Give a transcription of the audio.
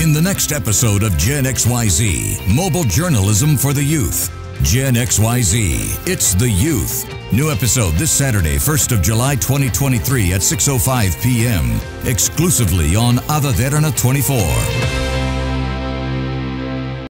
In the next episode of Gen XYZ, Mobile Journalism for the Youth. Gen XYZ, it's the youth. New episode this Saturday, 1st of July 2023 at 6:05 p.m. exclusively on Derana 24.